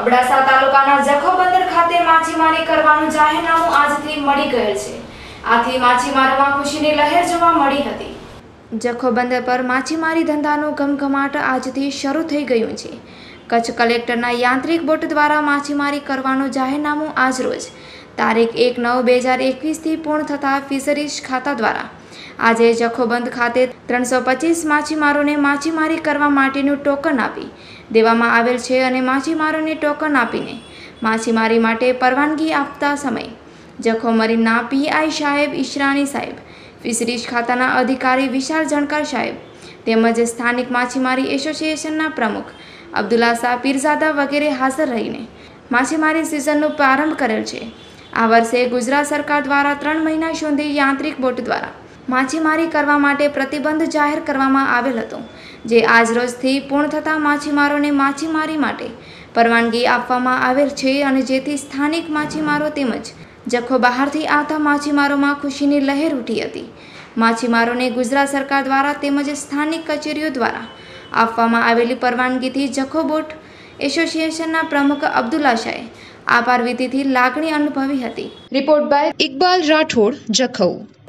અબડાસા તાલુકાના જખો બંદર ખાતે માછીમારી કરવાનું જાહેરનામું આજથી મળી ગયેલ છે। આથી માછીમારોમાં ખુશીની લહેર જોવા મળી હતી। જખો બંદર પર માછીમારી ધંધાનો ઘમઘમાટ આજથી શરૂ થઈ ગયું છે। કચ્છ કલેક્ટરના યાંત્રિક બોટ દ્વારા માછીમારી કરવાનું જાહેરનામું આજરોજ તારીખ 1/9/2021 થી પૂર્ણ થતા ફિશરીઝ ખાતા દ્વારા આજે જખો બંદર ખાતે 325 માછીમારોને માછીમારી કરવા માટેનું ટોકન આપી દેવામાં આવેલ છે અને માછીમારોને ટોકન આપીને માછીમારી માટે પરવાનગી આપતા સમયે જખો મરીનના પીઆઈ સાહેબ ઈશરાની સાહેબ, ફિશરીઝ ખાતાના અધિકારી વિશાલ જણકર સાહેબ તેમજ સ્થાનિક માછીમારી એસોસિએશનના પ્રમુખ અબ્દુલ્લા શાહ પીરઝાદા વગેરે હાજર રહીને માછીમારી સિઝનનો પ્રારંભ કરેલ છે। આ વર્ષે ગુજરાત સરકાર દ્વારા 3 મહિના સુધી યાંત્રિક બોટ દ્વારા માછીમારી કરવા માટે પ્રતિબંધ જાહેર કરવામાં આવેલ હતો, જે આજરોજથી પૂર્ણ થતા માછીમારોને માછીમારી માટે પરવાનગી આપવામાં આવેલ છે અને જેથી સ્થાનિક માછીમારો તેમજ જખો બહારથી આવતા માછીમારોમાં ખુશીની લહેર ઉઠી હતી। માછીમારોને ગુજરાત સરકાર દ્વારા તેમજ સ્થાનિક કચેરીઓ દ્વારા આપવામાં આવેલી પરવાનગીથી જખો બોટ એસોસિએશનના પ્રમુખ અબ્દુલ્લા શાહે આભાર વિધિથી લાગણી અનુભવી હતી। Report by Iqbal Rathod, Jakhau.